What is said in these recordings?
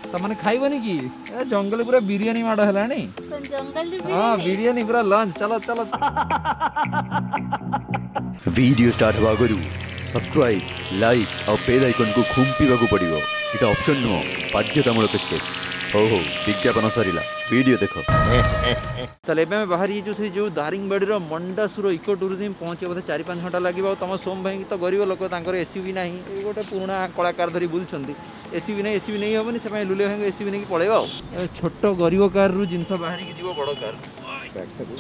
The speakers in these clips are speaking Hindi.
तमने खाइबनी कि जंगल पूरा बिरयानी माड़ हलानी जंगल हां बिरयानी पूरा लंच चलो चलो वीडियो स्टार्ट हवा करू सब्सक्राइब लाइक और बेल आइकन को खुंपीवा को पड़िबो इटा ऑप्शन नो बाध्यतामूलक स्टेप हो विज्ञापन सरीला वीडियो देखो तले में बाहर ये जो दारिंगबाड़ी मंडासुर इको टूरिज्म पहुँचे बोधे 4-5 घंटा लगे तुम सोम भाई तो गरीब लोक एसयूवी ना गोटे पुराना कलाकार धरी बुलूँ एसयूवी नहीं एसयूवी नहीं हेनी से लुले भाई एसयूवी नहीं पड़ेगा छोट गरीब कार रु जिन बाहर की जीव बड़ कार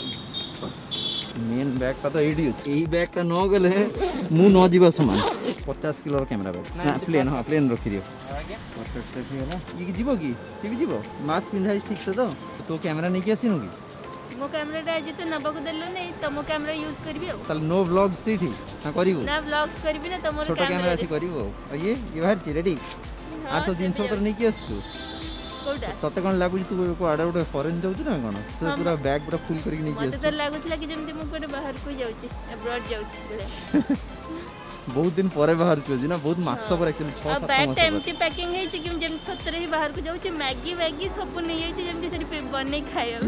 मेन बैगटा तो यही बैगटा न गले मु न जीवा समान 50 किलो कैमरा बैग प्लेन हाँ प्लेन रखी दियो परफेक्ट सेट होगा ये जीव कि सी भी जीव मास्क पिंधाई ठीक से तो कैमरा नहीं आसीनु कि मो कैमराटा आज तो नबा को देलो नहीं तो मो कैमरा यूज करबी तल नो व्लॉग्स ठीक हां करिवो ना व्लॉग्स करबी ना तमरो छोटा कैमरा अछि करिवो ये बाहर छी रेडी आ तो दिन तो नहीं कि आसु कोडा तते कोन लागु तू को आडा उडे फॉरेन जाउ ना कोन तो पूरा बैग पूरा फुल करके नहीं कि मते तो लागुतला कि जेमते मो कोडे बाहर को जाउची अब्रॉड जाउची बहुत दिन परे बाहर छ ना बहुत मास पर एक्चुअली 6-7 मास बैग एम्प्टी पैकिंग है कि जेम सतरे ही बाहर को जाउची मैगी वैगी सब नहीं है जेम से बने खायो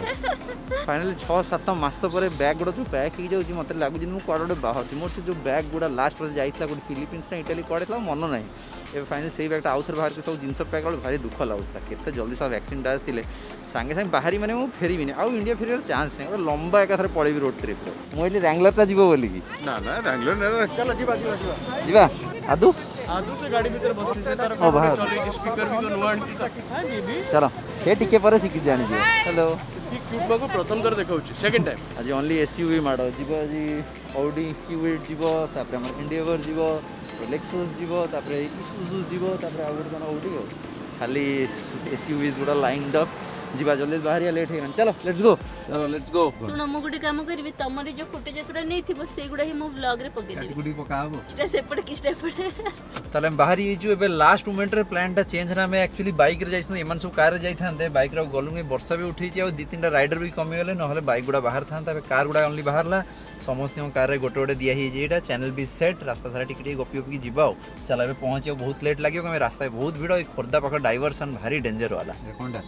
फाइनली 6-7 मास पर बैग गुडा जो पैक हो जाउची मते लागु जे मु कोडे बाहर छी मोर से जो बैग गुडा लास्ट पर जाइतला गुड फिलीपींस ना इटाली कोडेला मन नाही ए फाइनली सेही बैगटा आउसर बाहर के सब जिंस पैक वाला भारी दुख लागुता केते जल्दी सब वैक्सीन डास थिले सांगे सांगे बाहरी माने मु फेरीबी नै आउ इंडिया फेरियर चांस नै लंबा एक थरे पळेबी रोड ट्रिप रे मोइली रैंगलर ता जीवो बोली की ना ना रैंगलर नै चलो जीवा आदू से गाड़ी भीतर बसती है तार चली स्पीकर भी नुआ आंटी हां बेबी चलो हे टिके पर सिक जानि जे हेलो क्यूब को प्रथम कर देखाउची सेकंड टाइम आज ओनली एसयूवी माडो जीवो जी ऑडी क्यूवेट जीवो तापर हमर इंडियावर जीवो लेक्सस जीवो तापर इसूजू जीवो तापर आउट कोन ऑडी खाली एसयूवीज गुडा लाइनड अप जीवा जल्दी बाहर लेट है चलो लेट्स गो सुनो मु गुडी काम करबी तमरे जो फुटेज सुडा नहीं थिबो से गुडा ही मु व्लॉग रे पके देबी गुडी पकाबो स्टेप सेपड़ की स्टेप तले बाहर ये जो एबे लास्ट मोमेंट रे प्लान टा चेंज ना मैं एक्चुअली बाइक रे जाइस एमन सब कार रे जाई थांदे बाइक रे गलुंगे वर्षा भी उठी छी आ 2-3 राइडर भी कमी गेले न हले बाइक गुडा बाहर थांता एबे कार गुडा ओनली बाहरला समस्त कार रे गोटे गोटे दिया ही जेटा चैनल भी सेट रास्ता सारा टिके गपी गपी जीवा चल एबे पहुंचे बहुत लेट लागियो कि रास्ता बहुत भीड़ खोर्दा पाख डाइवर्सन भारी डेंजर वाला कोनटा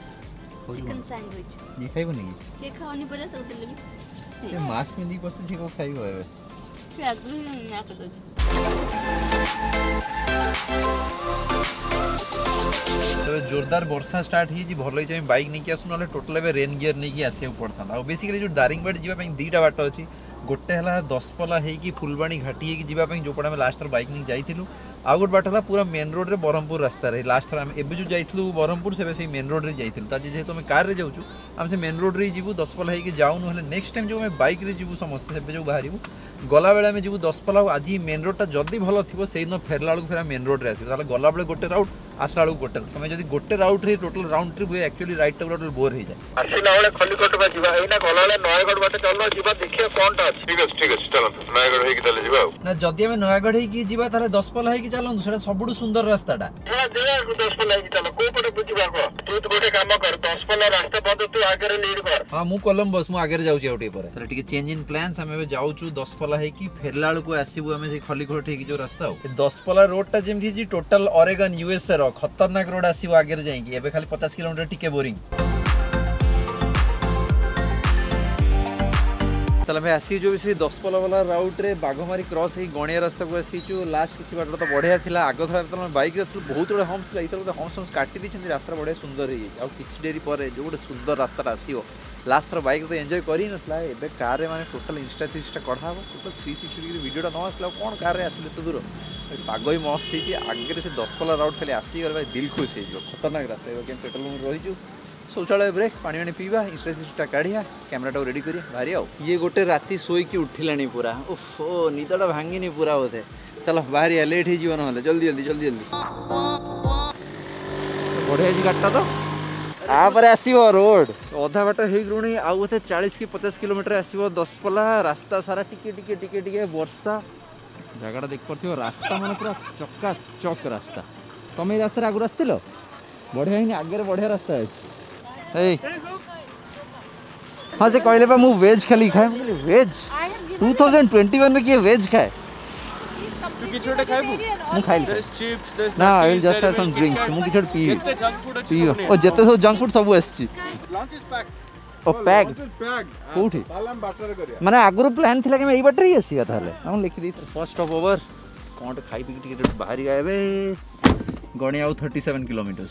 चिकन सैंडविच ये खाइबो नहीं से खाओनी बोले तो दिले से मास्क में दी पसे से को खाइबो एबे से आगु ना कर दो तो जोरदार वर्षा स्टार्ट ही जी भलो ही बाइक नहीं कि आसु ना टोटल एबे रेन गियर नहीं कि आसे पड़ता आ बेसिकली जो दारिंगबाड़ी जीवा पई दीटा बाट अछि गोटे हला 10 पला हे कि फुलबाणी घाटी हे कि जीवा पई जो पडा में लास्ट थर बाइक नहीं जाइथिलु आ गोट बाट हला पूरा मेन रोड रे बरहमपुर रास्ता रे लास्ट थर हम एबे जो जाइथिलु बरहमपुर से वैसे मेन रोड रे जाइथिलु ताजे जे हम कार रे जाउछु हम से मेन रोड रे जीवु 10 पला हे कि जाउ न हले नेक्स्ट टाइम जो हम बाइक रे जीवु समस्त से जो बाहरिबु गला बेला में जीवु 10 पला आज मेन रोड ता जदी भलो थिबो सेही न फेरला बेला फेर मेन रोड रे आसी ताले गला बेले गोटे राउट आसला बेला गोटे तमे जदी गोटे राउट रे टोटल राउंड ट्रिप हुए एक्चुअली राइट टोटल बोर हे जाय आसीला बेले खलीकोट बा जीवा एना गला बेले नयगढ़ बाटे चलनो जीवा देखियो कोनटा ठीक है चलो नयगढ़ हे कि चले जीवा ना जदी हम नयगढ़ हे कि जीवा ताले 10 पला हे कि चलनु सेटा सबुडु सुंदर रास्ताटा हां देया 10 पला हे कि चलो को पटे बुझिबा को तू तो गोटे काम कर 10 पला रास्ता बंद तू आगे रे लीड कर हां मु कोलंबस मु आगे रे जाउची ओटी पर तले टिके चेंज इन प्लान्स हम एबे जाउचू 10 पला हे कि फेरला को आसीबु हमें से खलीकोट हे कि जो रास्ता हो 10 पला रोड टा जेमथि जी टोटल ओरेगन यूएसए रो खतरनाक रोड आसीबु आगे रे जाई कि एबे खाली 50 किलोमीटर टिके बोरिंग तले मैं आसी जो भी 10 पला वाला राउट रे बाघमारी क्रॉस ही गणिया रास्ता को आसी जो लास्ट किछि बाट तो बढ़िया थिला आगो थरा तो बाइक रे बहुत बड़े हम्स लाइतर तो हम्स काटी दी छन रास्ता बढ़िया सुंदर हे आ किछि देरी पर जो गोटे सुंदर रास्ता आसीओ लास्ट थर बाइक तो एंजॉय करी नथला एबे कार रे माने टोटल इंस्टा कढा हो टोटल 360 डिग्री वीडियोटा न आसला कोन कार रे आसिले तो दूर पाग ही मस्त ही आगे से 10 पला राउट खाली आसी गले भाई दिल खुश हो खतरनाक रास्ता है पेट्रोल रही शौचालय ब्रेक पानी पानी पीवा इंस्टा काढ़िया कैमराटा रेडी करिया भारी आउ ये गोटे राति शोईकी उठिलानी पूरा उफ ओ निदटा भांगिनी पूरा बोधे चलो बाहरिया लेट ही जीवन ना जल्दी जल्दी जल्दी जल्दी बढ़िया जी गाड़टा तो आपर आसो रोड अधा बाट हो गृणी आउ बोधे 40 कि 50 किलोमीटर आसो 10 पला रास्ता सारा टिके टिके टिके टिके वर्षा जगह देख पार रास्ता माने पूरा चक्का चक रास्ता तुम ये रास्ता आगु आसत बढ़िया ही आगे बढ़िया रास्ता अच्छे हाँ से कहले मु वेज खाली खाए वेज 2021 में किए वेज खाए तू किछ ओटे खाइबु मु खाइल there is chips there is ना I will just have some drinks मु किछ पी केते जंक फूड अछि पियो ओ जते सब जंक फूड सब आछि लंच इज पैक ओ पैक पैक कोठी ताला हम बाटर करिया माने आगुर प्लान थिला कि मैं एई बटर ही आसी थाले हम लिखि दी फर्स्ट ऑफ ओवर कोंट खाई पी टिके बाहर आबे गणी आउ 37 किलोमीटर्स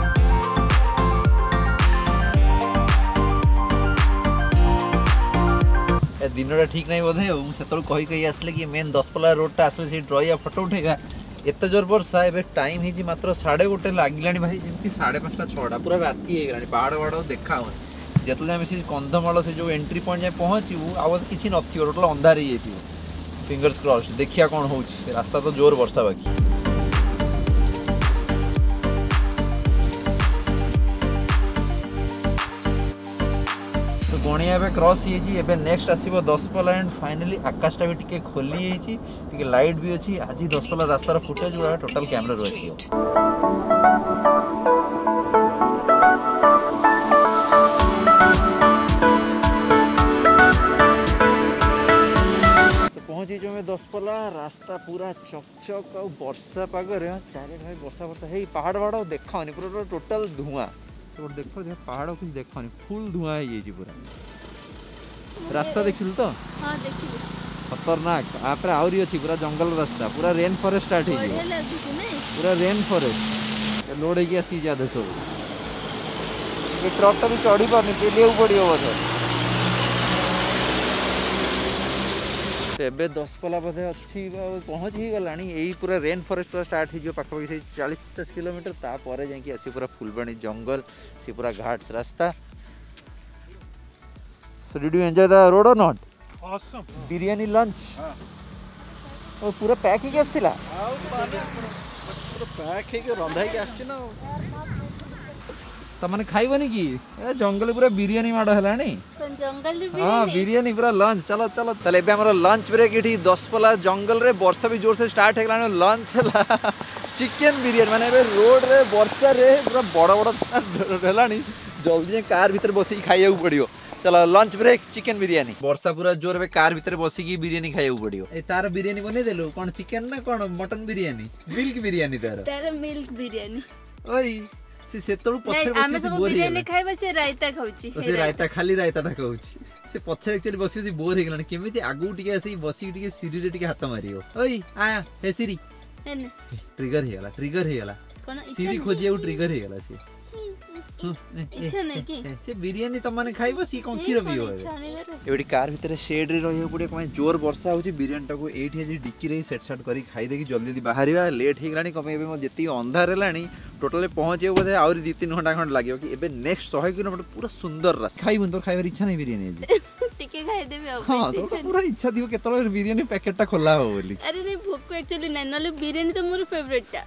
ए दिनटा ठीक नहीं बोधे मु सेतल कहि कहि आसले कि मेन 10 पला रोडटा आसले से ड्रॉया फोटो उठेगा एत जोर वर्षा ए टाइम ही मात्र 1:30 लागिलानी भाई जेमती 5:30 6टा पूरा राती हे गलानी पहाड़ वाड़ देखा हो जेतले हम से कंधमाल से जो एंट्री पॉइंट जाए पहुंचू आवाज किसी नथियो टोटल अंधार ही जाइथियो फिंगर्स क्रॉस्ड देखिया कोन होउची रास्ता तो जोर वर्षा बाकी तो गणिया एबे क्रॉस ही जी एबे नेक्स्ट आसीबो 10 पला एंड फाइनली आकाशटा भी टिके खोली हेची टिके लाइट भी अछि आज 10 पला रास्तार फुटेज गुडा टोटल कैमरा रो आसीयो पहुंची जो मैं 10 पला रास्ता पूरा चकचक और वर्षा पागरे चारे भाई वर्षा वर्षा हे पहाड़ वाड़ देखानी पूरा टोटल धुआं तो देखो जे पहाड़ कुछ देखानी फुल धुआं हे जी पूरा रास्ता देखिल तो हां देखिल खतरनाक आपरे आउरी अछि पूरा जंगल रास्ता पूरा रेन फॉरेस्ट स्टार्ट हे पूरा रेन फॉरेस्ट लोड हे आसी ज्यादा सब ये ट्रक तो भी चढ़ी पानी पेलियो पड़ियो बोले एबे 10 पला बोधे अच्छी पहुँच ही गलानी यही पूरा रेन फॉरेस्ट स्टार्ट हो पाखापाखि से 40-50 किलोमीटर तापर जाकि आसी पूरा फुलबाणी जंगल सी पूरा घाट्स रास्ता so did you enjoy the road और नॉट ऑसम बिरयानी लंच और पूरा पैक ही आसला पूरा पैक हे के रंधा के आछि ना तमने खाइबनी कि जंगल पूरा बिरयानी माड़ हलानी जंगल हाँ बिरयानी पूरा लंच चलो चलो ताले एबे हमर लंच ब्रेक एठी 10 पला जंगल रे वर्षा भी जोर से स्टार्ट हेगलानो लंच हला चिकन बिरयानी माने एबे रोड रे वर्षा रे पूरा बड़ बड़ हलानी जल्दी कार भीतर बसी खाइया पड़ियो चलो लंच ब्रेक चिकन बिरयानी वर्षा पूरा जोर में कार भीतर बसी की बिरयानी खाइया पड़ियो ए तार बिरयानी बने देलो कोन चिकन ना कोन मटन बिरयानी मिल्क बिरयानी तार मिल्क बिरयानी ओई सेतळु पछे आमे सब बिरयानी खाइबा से रायता खाउची से रायता खाली रायता टा खाउची से पछे एक्चुअली बसी बसी बोर हे गलानी केमिति आगु टिके आसी बसी टिके सिरी रे टिके हाथ मारियो ओई आ हे सिरी ट्रिगर हे गला कोन सिरी खोजिया ट्रिगर हे गला से इच्छा नहीं कि से बिरयानी त माने खाइबो सी कोन खीर बियो एबडी कार भीतर शेड रे रहियो पड़े कमे जोर वर्षा होची बिरयानी टाको एठी जे डिक्की रे सेट सेट करी खाई देकी जल्दी जल्दी बाहरिबा लेट हे गलानी कमे एबे म जेती अंधार हेलानी टोटली पहुंचे बोधे और 2-3 घंटा खंड लागियो कि एबे नेक्स्ट 100 किलोमीटर पूरा सुंदर रास्ता खाइबन तोर खाइबार इच्छा नहीं बिरयानी जी टिके खाइ देबे हां तो पूरा इच्छा दियो केतलो बिरयानी पैकेट टा खोला हो बोली अरे नहीं भोक एक्चुअली नहीं नले बिरयानी तो मोर फेवरेट टा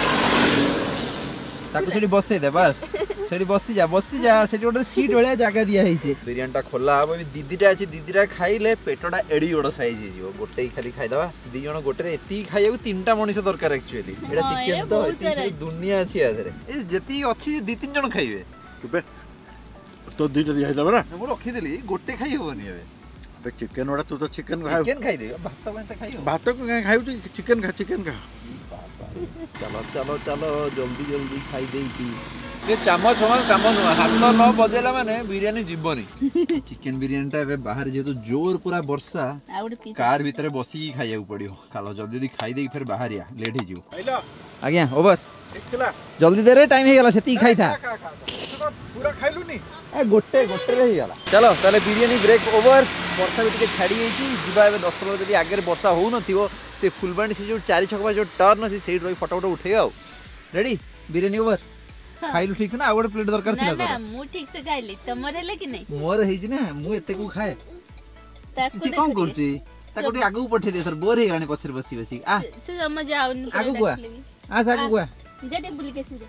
ताको सेठी बसे दे बस सेठी बसी जा सेठी गोटे सीट वाला जगह दिया है बिरयानी टा खोला हम दीदीटा अच्छी दीदीटा खाइले पेटटा एडी बड़ साइज हो गोटे ही खाली खाइदबा दी जण गोटे एती खाइया 3टा मनिष दरकार एक्चुअली एटा चिकन तो एती दुनिया अछि आधरे ए जेती अछि 2-3 जण खाइबे तुबे तो दीटा दिया दबा ना मु रखी देली गोटे खाइ होबनी एबे अबे चिकन वाला तू तो चिकन खाइ दे भात में त खाइ हो भात को खाइउ चिकन खा चलो चलो चलो जल्दी जल्दी खाई दे ये चामच काम नुआ हाथ न बजेला माने बिरयानी जीवनी चिकन बिरयानी टा एबे बाहर जेतो जोर पूरा वर्षा कार भीतर बसी खाइया पड़ियो कालो जल्दी जल्दी खाई दे फिर बाहर या लेट ही जीव आज्ञा ओवर जल्दी दे रे टाइम हे गेला सेती खाई था पूरा खाइलु नी ए गोटे रे ही गेला चलो ताले बिरयानी ब्रेक ओवर वर्षा भी टिके छाड़ी जाईची जिबा एबे 10 किलोमीटर जदी आगे वर्षा हो नथिवो से फुलबाणी से जो 4 छक जो टर्न अछि सेही रही फोटो उठेगा रेडी बिरयानी ओवर खाइलु ठीक से ना आउट प्लेट दरकार थिला ना मु ठीक से खाइली तमरे ले कि नहीं मोर हेइ ना मु एते को खाए से कोन करछि ताको आगु पठे दे सर बोर हे गलानी पछर बसी बसी आ से हम जाउन आगु गुआ आ सागु गुआ जटे बुली के सुरे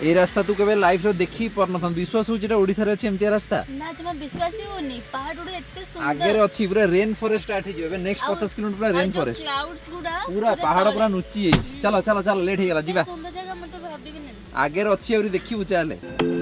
ए रास्ता तू केबे लाइफ रो देखि परन थम विश्वास होची रे ओडिसा रे अछि एमतिया रास्ता ना जमा विश्वास ही होनी पहाड़ उड़े एते सुंदर आगे रे अछि पूरा रेन फॉरेस्ट स्टार्ट हिजो एबे नेक्स्ट 50 किलोमीटर पूरा रेन फॉरेस्ट क्लाउड्स गुडा पूरा पहाड़ पूरा नुची है चलो चलो चलो लेट हे गेला जीवा सुंदर जगह मत भाबी भी नहीं आगे रे अछि औरी देखि उचाले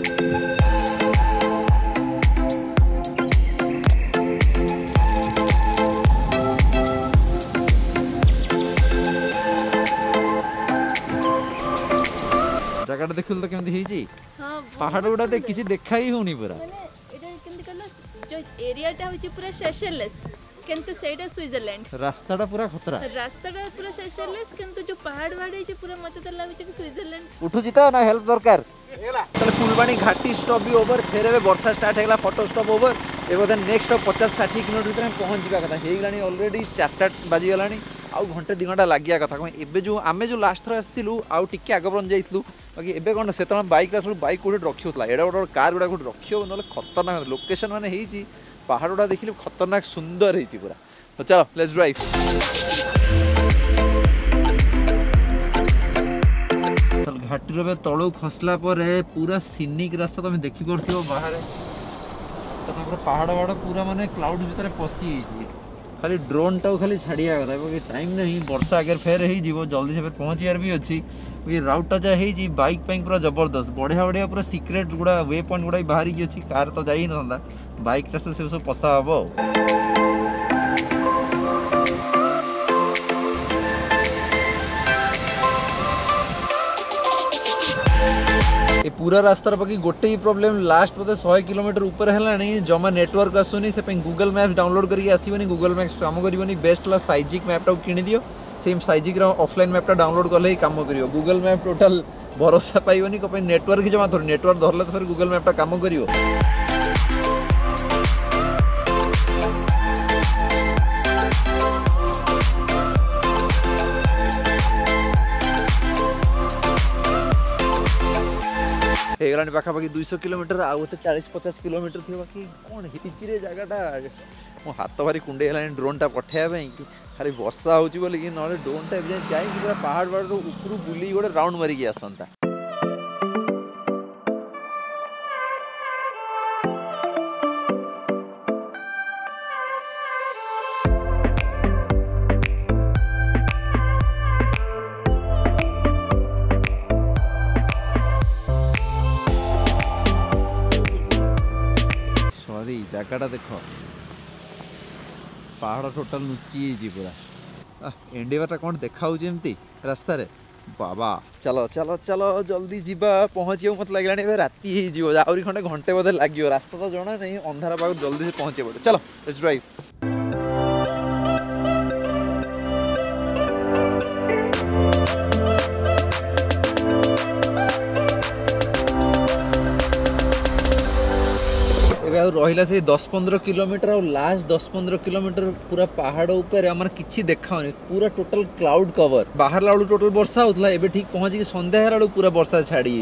जगह देखल तो केमती हिजी हां पहाड़ गुडा ते किछि देखा ही होनी पूरा माने एटा केमती कहला जो एरियाटा होची पूरा सेशेललेस किंतु सेटा स्विट्जरलैंड रास्ताटा पूरा खतरा रास्ताटा पूरा सेशेललेस किंतु जो पहाड़ वाड़े जे पूरा मते त लागै छै कि स्विट्जरलैंड उठु जिता ना हेल्प दरकार चल फुलबाणी घाटी स्टॉप भी ओवर फिर एबे वर्षा स्टार्ट हेगला फोटो स्टॉप ओवर ए बोधे नेक्स्ट 50-60 किलोमीटर भीतर हम पहुंच जिबा कथा हेगलानी ऑलरेडी 4टा बाजी गलानी आउ घंटे 2 घंटा लागिया कथा कोन एबे जो आमे जो लास्ट थर आस्तिलु आउ टिके आगबरन जाइतलु बाकी एबे कोन सेतन बाइक रासु बाइक कोठे रखियोतला एडा ओडा कार गुडा कोठे रखियो नले खतरनाक लोकेशन माने हेची पहाड़ गुडा देखिले खतरनाक सुंदर हेची पूरा तो चलो लेट्स ड्राइव घाटी रे तळो खसला पर पूरा सीनिक रास्ता तुम देखि परथियो बाहर तो पूरा पहाड़ वाड़ पूरा माने क्लाउड भीतर पसी हेची खाली ड्रोन टाउ खाली छाड़िया कथा क्योंकि टाइम नहीं वर्षा आगे फेर ही जीवो जल्दी से फिर पहुँचार भी अच्छी ये राउटा जा है बाइक पूरा जबरदस्त बढ़िया बढ़िया पूरा सिक्रेट गुड़ा वे पॉइंट गुड़ा बाहर अच्छी कार तो जा ना बाइक रास्ता से सब पसा हम ए पूरा रास्तार बाकी गोटे ही प्रॉब्लम लास्ट बोधे 100 किलोमीटर ऊपर है जमा नेटवर्क आसुनी से गूगल मैप्स डाउनलोड करके आसबनी गूगल मैप्स काम करनी बेस्ट ला साइजिक मैपटा किनी दियो सेम साइजिक ऑफलाइन मैपटा डाउनलोड कले ही काम कर गूगल मैप टोटाल भरोसा पाइबनी कहीं नेटवर्क जमा धर नेटवर्क धरले तो फिर गूगल मैपटा काम करियो हेगलानी पाखापाखि 200 किलोमीटर आउ 40-50 किलोमीटर थी बाकी कौन हिची जगहटा मो हाथ भारी कुंडे है ड्रोनटा पठाइबा कि खाली वर्षा होची बोली कि नले ड्रोनटा जाए पूरा पहाड़ पहाड़ ऊपर बुली गोटे राउंड मारिकी आसंता जगहटा देख पहाड़ टोटाल लुची पूरा एंडिवाटा कौन देखा एमती रास्ता रे बाबा चलो चलो चलो जल्दी जीवा पहुँचे मत लगे राति आहरी खंडे घंटे बोधे लगे रास्ता तो जना नहीं अंधार पाग जल्दी से पहुँचे पड़े चलो लेट्स ड्राइव रहा से 10-15 किलोमीटर और लास्ट 10-15 किलोमीटर पूरा पहाड़ ऊपर आम कि देखा पूरा टोटल क्लाउड कवर बाहर लालू टोटल वर्षा होता है ठीक पहुँची संध्या है पूरा वर्षा छाड़ी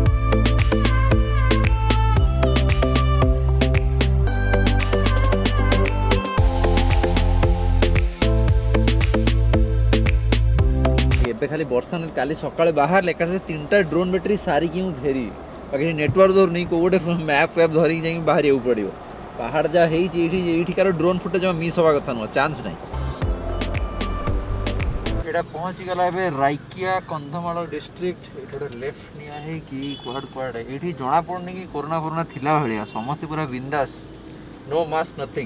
एबे खाली वर्षा नहीं काली सकाळे बाहर एकाठे 3टा ड्रोन बैटरी सारिकी फेरी बाकी नेटवर्क धर नहीं गोटे मैप वैप धरिकी जाए बाहर पड़ो पहाड़ जहाँ होकार ड्रोन फुटे जमा मिस हवा कथा नुह चांस नहीं यहाँ पहुँची गला राइकिया कंधमाल डिस्ट्रिक्ट ये लेफ्ट निया है कि कुआड़ कुआड़े ये जना पड़नी कि कोरोना फोरोना थिला भाया समस्ते पूरा बिंदास नो मास्क नथिंग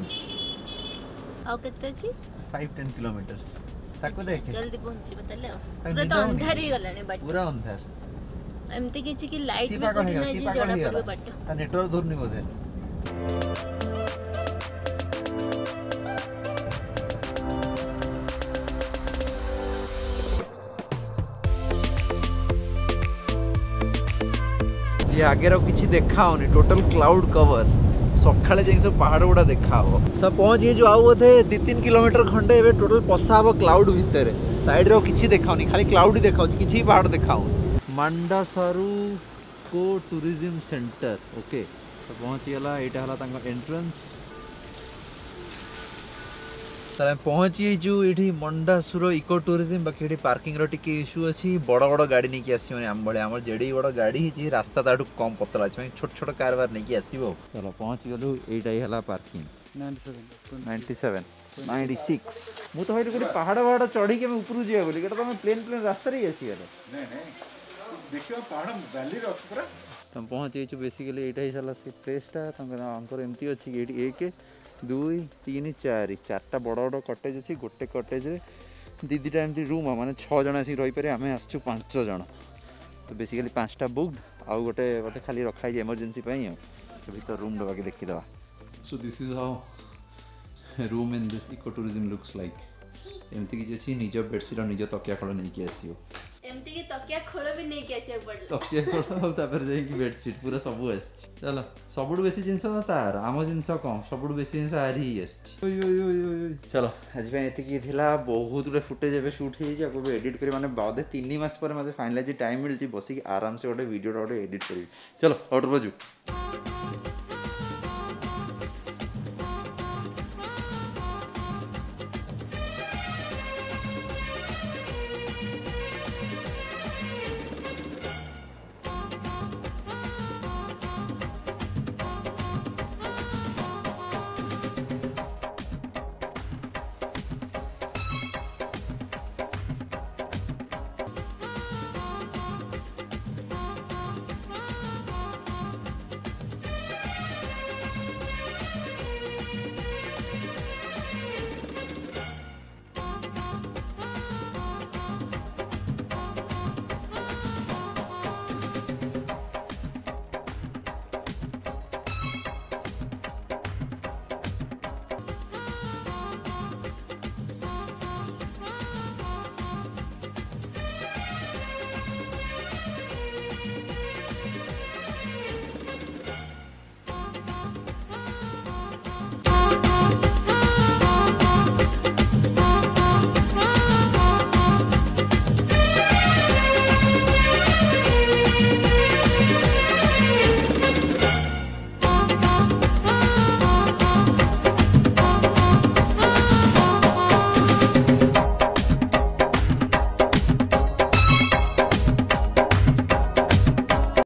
5-10 किलोमीटर्स देख जल्दी पहुंची बताले पूरा तो अंधार ही गलाने बाट पूरा अंधार एमती किछि कि लाइट भी कोन ना जी जड़ा पड़बे बाट ता नेटवर्क धरनी बोधे ये आगे रो किछि देखा होनी टोटल क्लाउड कवर सकाळे जाई सब पहाड़ गुड़ा देखा हो सब पहुंच गए जो आउ बोधे 2-3 किलोमीटर खंडे एबे टोटल पसा हो क्लाउड भितर साइड रो किछि देखा होनी खाली क्लाउड ही देखा किछि पहाड़ देखा हो मांडासारू को टूरिज्म सेंटर ओके तो पहुँची गला यहाँ है एंट्रेंस ତାହେଲେ ଆମେ ପହଞ୍ଚିଯାଇଛୁ ଏଇଠି ମଣ୍ଡାସୁର ଇକୋ ଟୁରିଜିମ୍। ବାକି ଏଠି ପାର୍କିଂର ଟିକେ ଇସ୍ୟୁ ଅଛି। ବଡ଼ ବଡ଼ ଗାଡ଼ି ନେଇକି ଆସିବନି ଆମ ଭଳିଆ। ଆମର ଯେଡ଼େ ବଡ଼ ଗାଡ଼ି ହେଇଛି ରାସ୍ତା ତାଠୁ କମ୍ ପତଳା ଅଛି, ମାନେ ଛୋଟ ଛୋଟ କାରବାର ନେଇକି ଆସିବ। ଚାଲ ପହଞ୍ଚିଗଲୁ। ଏଇଟା ହିଁ ହେଲା ପାର୍କିଂ। 97 96। ମୁଁ ତ ଭାବିଲି ଗୋଟେ ପାହାଡ଼ ଚଢ଼ିକି ଆମେ ଉପରକୁ ଯିବା ବୋଲି, ଏଇଟା ତ ଆମେ ପ୍ଲେନ୍ ରାସ୍ତାରେ ହିଁ ଆସିଗଲେ। ତମେ ପହଞ୍ଚିଯାଇଛୁ। ବେସିକାଲି ଏଇଟା ହିଁ ହେଲା ସେ ପ୍ଲେସ୍ଟା। ତାଙ୍କର ଏମିତି ଅଛି କି ଏଇଠି 1 2 3 4 ଚାରିଟା ବଡ଼ ବଡ଼ କଟେଜ୍ ଅଛି। ଗୋଟେ କଟେଜ୍ରେ ଦୁଇଟା ଏମିତି ରୁମ୍, ମାନେ 6 ଜଣ ଆସିକି ରହିପାରିବେ। ଆମେ ଆସିଛୁ 5 ଜଣ। ତ ବେସିକାଲି 5ଟା ବୁକ୍, ଆଉ ଗୋଟେ ଖାଲି ରଖା ହେଇଛି ଏମର୍ଜେନ୍ସି ପାଇଁ। ଆଉ ସେ ଭିତରେ ରୁମ୍ ବାକି ଦେଖିଦେବା। So this is how room in this eco tourism looks like. ଏମିତି କିଛି ଅଛି। ନିଜ ବେଡ଼ସିଟ୍ ଆଉ ନିଜ ତକିଆ ଖୋଳ ନେଇକି ଆସିବ। ଏମିତି କି ତକିଆ ଖୋଳ ବି ନେଇକି ଆସିବାକୁ ପଡ଼ିଲା। ତକିଆ ଖୋଳ ଆଉ ତାପରେ ଯାଇକି ବେଡ଼ସିଟ୍ ପୁରା ସବୁ ଆସିଛି। ଚାଲ ସବୁଠୁ ବେଶୀ ଜିନିଷ ତ ତାର, ଆମ ଜିନିଷ କମ୍, ସବୁଠୁ ବେଶୀ ଜିନିଷ ଆରି ହିଁ ଆସିଛି। ଚାଲ ଆଜି ପାଇଁ ଏତିକି ଥିଲା। ବହୁତ ଗୁଡ଼େ ଫୁଟେଜ୍ ଏବେ ସୁଟ୍ ହେଇଯାଇଛି। ଆଗକୁ ଏଡ଼ିଟ୍ କରି, ମାନେ ବୋଧେ 3 ମାସ ପରେ ମୋତେ ଫାଇନାଲ୍ ଆଜି ଟାଇମ୍ ମିଳିଛି, ବସିକି ଆରାମସେ ଗୋଟେ ଭିଡ଼ିଓଟା ଗୋଟେ ଏଡ଼ିଟ୍ କରିବି। ଚାଲ ଅର୍ଡ଼ର ବାଜୁ।